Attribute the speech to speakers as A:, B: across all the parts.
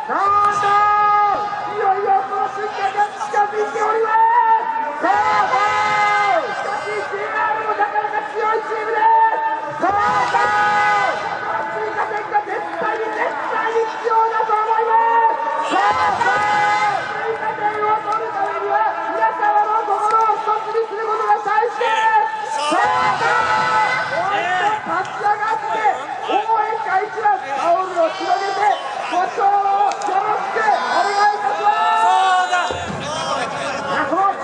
A: いよいよその瞬間が近づいております。しかし JR もなかなか強いチームです。追加点が絶対に必要だと思います。追加点を取るためには皆様の心を一つにすることが大事です。立ち上がって応援会一番タオルを広げてご唱をよろしくお願いいたします。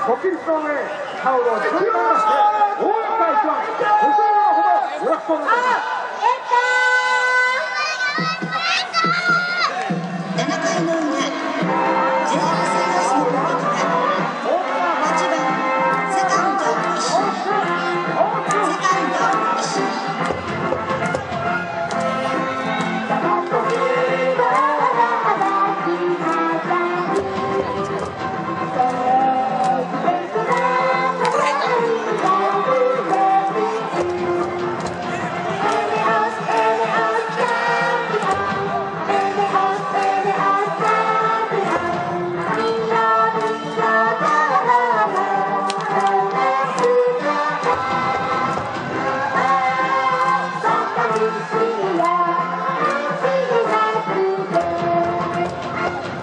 A: 国立の上タオルを広げまして応援会一番ご唱のほどよろしくお願いします。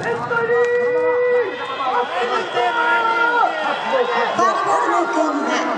B: ファウルボールの奥を見て